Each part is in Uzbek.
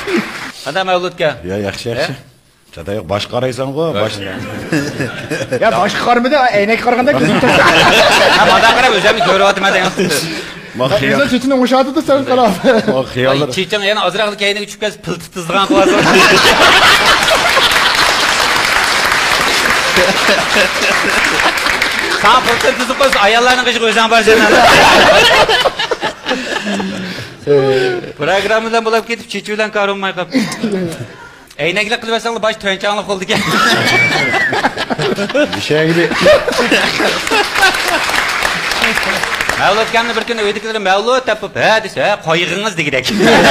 Qanday Mavludga? Ya yaxshi. Chada yo'q, bosh qaraysan-ku, bosh. Ya bosh qarmidi, aynak qaraganda ko'zim turdi. Ha, mana qarab o'zimni ko'ryapman degan. O'zim chutini o'shadi sen qarab. Xiyollar. Chechang yana ozroq kayniga tushib kelib pil tizdigan qilyapsan. Sen pil tizib qo'ysan, ayollarning qishi qo'ysan barchani. Programmadan bo'lib ketib, chechi bilan ko'rinmay qolib. Aynaklar qilib olsanglar bosh to'yinchoqlik qildi ekan. Bishaydi. Mavlud kamni bir kuni o'ydikilar Mavlud tapib, ha desa, qoyig'ingiz degidek.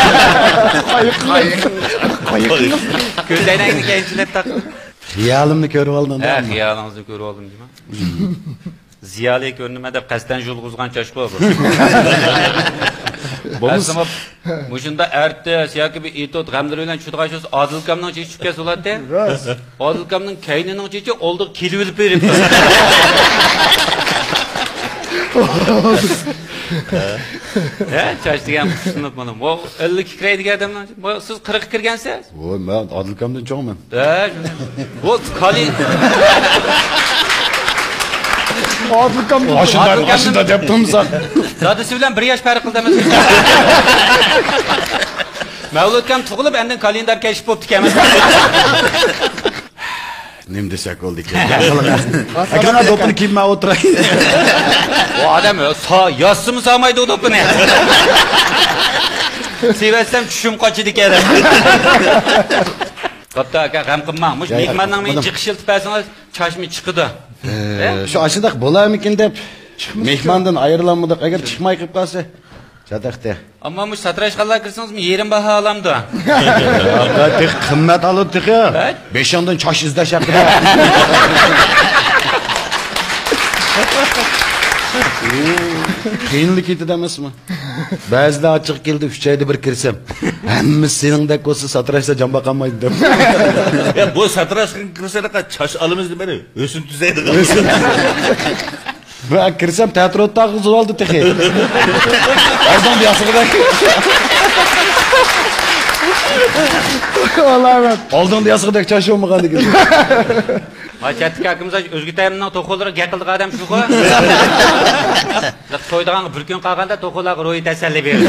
Qoyig'ingiz. Ko'z aynakni keyinchilab taqib. Xiyolimni ko'rib oldim. Ha, xiyolingizni ko'rib oldim deyman. Ziyoli ko'rnima deb qasdan yulg'izgan chashqo bu. Bo'lmasa, mushunda artist yoki bir etot g'amdir bilan chutg'ashsiz Odilkamning chechi tushib kelsa bo'ladi. Odilkamning kaynining chechi oldi kelib olib beribdi. Ha, chash degan tushunib mana. Bu 50 kiraydigan odamlar. Bu siz 40 kirgansiz? Voy, men Odilkamdan cho'g'man. Ha, bu qali Odilkam Ashunda deb turmsan. Dadasi bilan 1 yosh farq qildi emas. Mavludkam tug'ilib, endi kalendar kashf bo'pti emas. Nim desak oldik. Akana dopini kiyib o'tiray. O odam yossimi solmaydi u dopini. Sevatsam tushim qochidi ekan. Katta aka g'am qilmangmish. Mehmonning men chiqish iltifatini chashmi chiqdi. Shu ashidaq bo'larmikin deb mehmondan ayrilanmadik. Agar chiqmay qilib qolsa, jadaqda. Ammo mush satrashqanlar kirsangizmi yerim baho olamdi. Aqaq qimmat olibdi-ku. 5 yondan chosh izlashyapti. Qiyinlik ketdi emasmi? Ba'zida ochiq keldi, 3 oyda bir kirsam, hammasi seningdek bo'lsa satrashsa jamba qolmaydi deb. Ya bu satrashga kirsanaqa chosh olamiz deb beri o'sin tuzaydi. Ben kirsam teatrotda qizib oldi texi. Oradan bir yasıqdak. Vallahi Oldin yasıqdak chosh olmagan ekan. Machatlik akimiz o'zga tayimning to'qolari gaqildiq adam shu-ku. To'ydigan bir kun qolganda to'qollarga ro'yi tasalli berdi.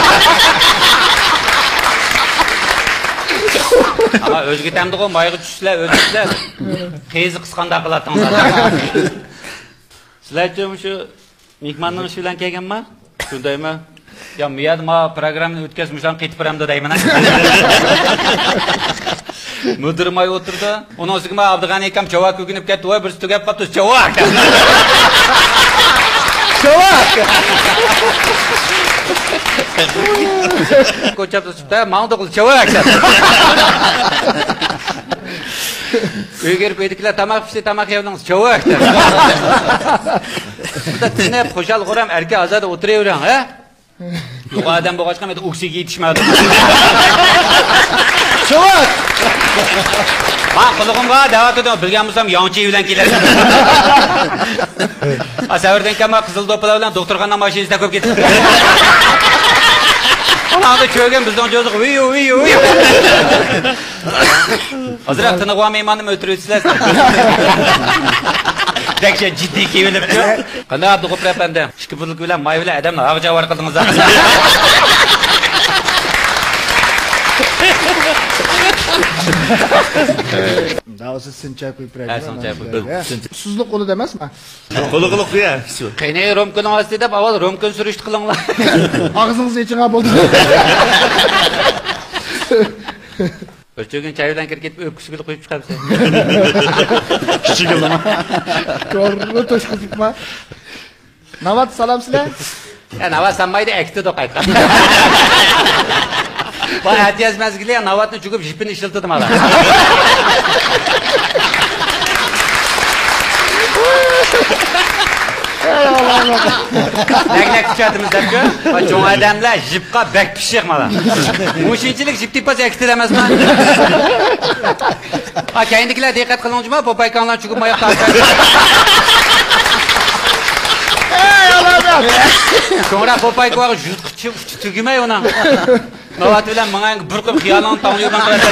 Ama o'zga tayimda mayg'i tushlar, o'zingizlar qizi qisqanda qilatdingiz. Sizlarcha shu mehmonning ishi bilan kelganmi? Shundaymi? Ya miyad ma programmani o'tkazmishdan qaytib boramda deyman. Mudirmay o'tirdi. Uning ustiga Abdug'ani akam chavak ko'kinib ketdi. Voy, birisi tugab qoldi, chavak. Chavak. Ko'chab chiqdi, ma'noda qil chavak. Uyga pediklar tamoq pishdi, tamoq yedingiz, chavak. Bunda tinib, xo'shal g'uram erkak azada o'tiravering, ha? Yo'q odam bo'g'achqa men oksiga yetishmadi. Chavak. Ha, qilig'imga da'vat edim, bilgan bo'lsam yonchi bilan kelardim. Asavirdan kama qizil do'plar bilan doktorxona mashinasida ko'p ketdi. Onada cho'gan bizdan jo'ziq viyu. Hozirroq tiniqva mehmonim o'tiribsizlar. Dakcha jiddiy kelibdi. Qanday Abdug'ofur apandi? 2 pullik bilan may bilan odamni ag'javar qildingiz. Davası sinchab qo'yib Ha, sinchab qo'yib. Suzliq qo'lida emasmi? Qo'li ya. Qaynay romkani olsa deb avval romkan surishti qilinglar. Og'zingizni ichiga bo'ldi. Bir cho'gin chaydan kirib ketib o'ksigini qo'yib chiqabsiz. Kichigilama. To'g'ri to'shqizibma. Navat salom sizlar. Ya navat sanmaydi, akti do'qaytgan. Bana hatiyaz mezgili navatni çukub jipini işiltirdim hala. Nek tüketimizde çoğun adamlar jipka bek pişik mala. Muşinçilik jip tipas ektilemez mi? Ha kendinkiler dikkat kılınca mı? Popaykanlar çukub mayak tartışıyor. Sonra Popay koyar tügümey ona. Navat bilan menga bir qilib xiyolingni tanlayman qiladi.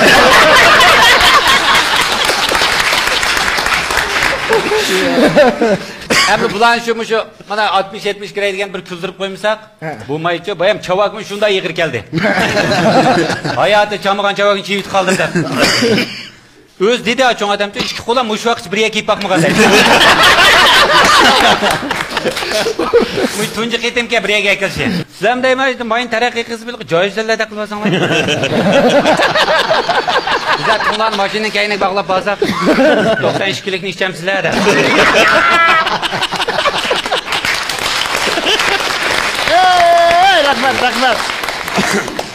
Endi bulan shu mana 60-70 kiraydigan bir kuldirib qo'ymasak, bo'lmaychi, bu ham chavakmi shunday yig'ir keldi. Hayoti chamagan chavakni chivit qoldirdi. O'z dedi cho'ng odamcha ikki qo'lam mush vaqt birga kiyib boqmagan deydi. Mush tunji qitimga birga kelsa. Sizlar deyman, men taraqqiy qilib joyizlarda qilmasanglar. Bizlar tundan mashinaning kayniga bog'lab olsak, 92 kilikni ishchamsizlar. Rahmat, rahmat.